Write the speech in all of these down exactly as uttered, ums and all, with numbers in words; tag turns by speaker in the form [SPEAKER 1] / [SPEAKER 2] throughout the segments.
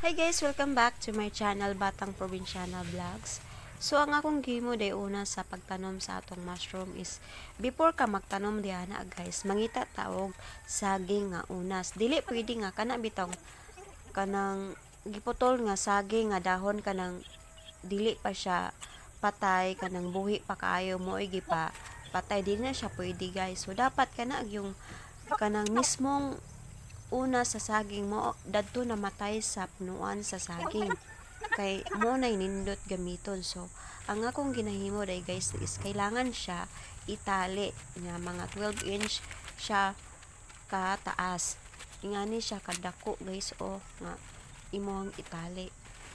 [SPEAKER 1] Hi guys, welcome back to my channel Batang Probinsyana Vlogs. So ang akong gimo day una sa pagtanom sa atong mushroom is before ka magtanom diana guys, mangita taog saging nga unas. Dili pwede nga kana bitaw kanang giputol nga saging nga dahon kanang dili pa siya patay kanang buhi pa kaayo mo ay gipa patay dili na siya pwede guys. So dapat kana yung kanang mismong una sa saging mo dadto namatay sa punuan sa saging kay mo na nindot gamiton. So ang akong ginahimo day guys is kailangan siya itali nga mga twelve inch siya kataas, ingani siya kadako guys o nga imong itali.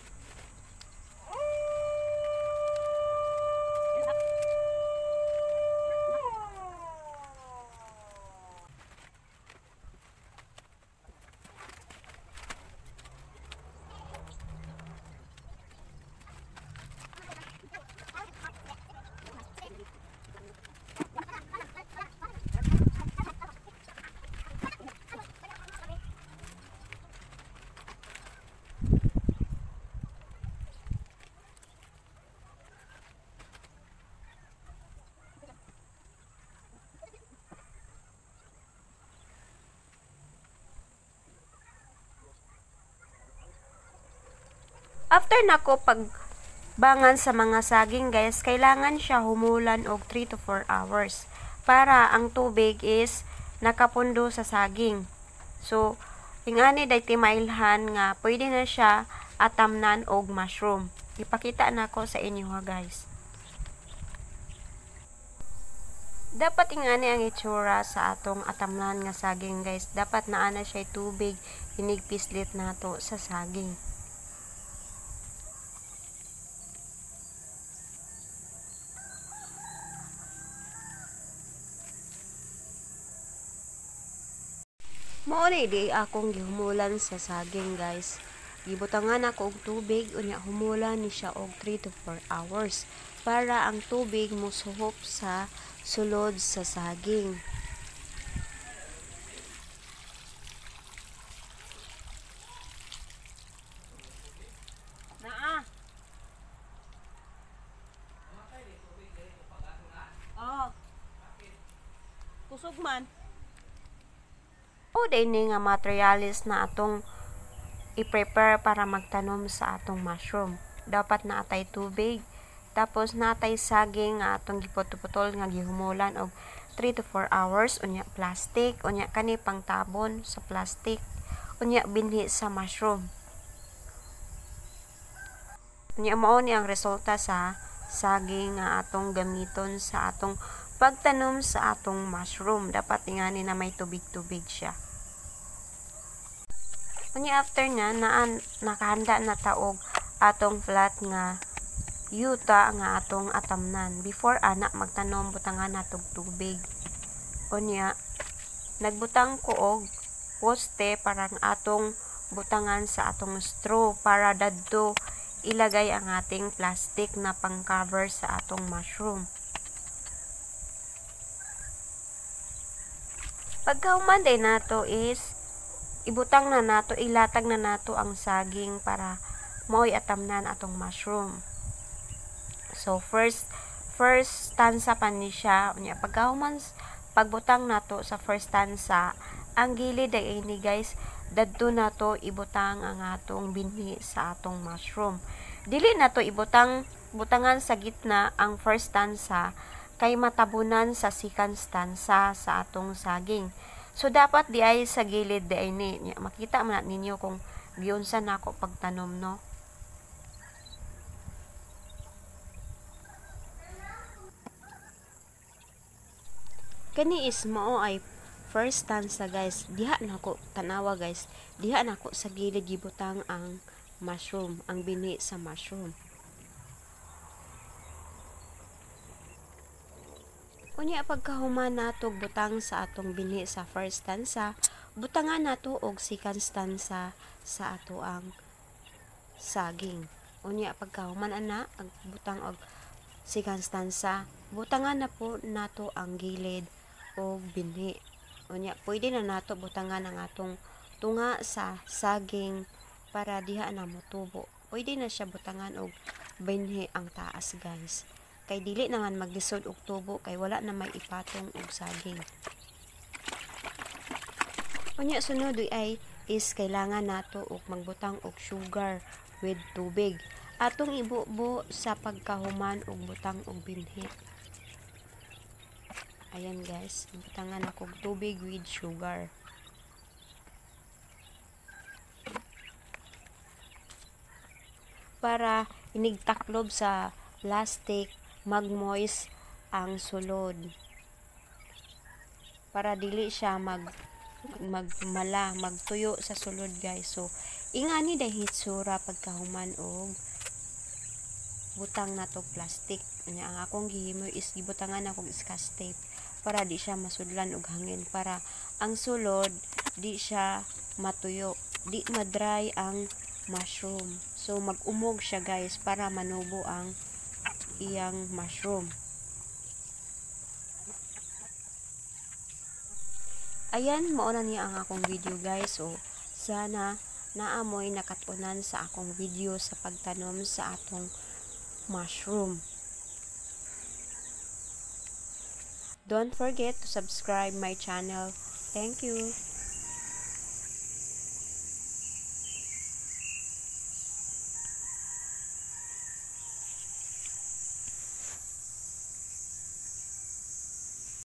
[SPEAKER 1] After nako pagbangan sa mga saging guys, kailangan siya humulan og three to four hours para ang tubig is nakapundo sa saging. So ingani day timailhan nga pwede na siya atamnan og mushroom. Ipakita nako sa inyo ha guys. Dapat ingani ang itsura sa atong atamnan nga saging guys. Dapat naa na siya tubig inigpislit nato sa saging. Mao ni di akong gihumulan sa saging guys. Gibutangan ako og tubig unya humulan ni siya og three to four hours para ang tubig mosuhop sa sulod sa saging. Naa. Oh. Kusog man. O din nga materialis na atong i-prepare para magtanom sa atong mushroom. Dapat naatay tubig, tapos naatay saging nga atong giputol-putol nga gihumulan og three to four hours, unya plastic, unya kani pangtabon sa plastic, unya binhi sa mushroom. Unya mao ni ang resulta sa saging nga atong gamiton sa atong pagtanom sa atong mushroom. Dapat ingani na may tubig-tubig siya. Unya after na naan nakahanda na taog atong flat nga yuta nga atong atamnan. Before ana magtanom butangan natog tubig. Unya nagbutang ko og poste para ang atong butangan sa atong straw para dadto ilagay ang ating plastic na pang-cover sa atong mushroom. Pagkahuman day nato is ibutang na nato, ilatag na nato ang saging para mao'y atamnan atong mushroom. So first first stanza pa ni siya, unya pagkahuman pagbutang nato sa first stanza, ang gilid ay ini guys, dadto nato ibutang ang atong binhi sa atong mushroom. Dili nato ibutang butangan sa gitna ang first stanza kay matabunan sa second stanza sa atong saging. So dapat di ay sa gilid di ay ni makita man ninyo kung giunsa nako pagtanom no. Kani is mao ay first stanza guys. Diha nako tanawa guys. Diha nako sa gilid gibutang ang mushroom, ang bini sa mushroom. Unya pagkahuman nato butang sa atong binhi sa first stanza, butangan nato og second stanza sa ato ang saging. Unya pagkahuman ana ang butang og second stanza, butangan na po nato ang gilid og binhi. Unya pwede na nato butangan ang atong tunga sa saging para diha na mo tubo. Pwede na siya butangan og binhi ang taas guys. Kay dili naman maglisod og tubo kay wala na may ipatong og saging. Unya sunod ay is kailangan nato og magbutang og sugar with tubig. Atong ibubo sa pagkahuman og butang og binhi. Ayan guys, butangan ako og tubig with sugar. Para inigtaklob sa plastic, mag-moist ang sulod. Para dili siya mag magmala, magtuyo sa sulod guys. So, ingani dahil hitsura pagkahuman og butang na to plastic. Anya ang akong gihimo is gibutangan akong scotch tape para di siya masudlan og hangin, para ang sulod di siya matuyo, di madry ang mushroom. So mag-umog siya guys para manubo ang iyang mushroom. Ayan, mauna niya ang akong video guys. So sana naamoy nakatunan sa akong video sa pagtanom sa atong mushroom. Don't forget to subscribe my channel. Thank you.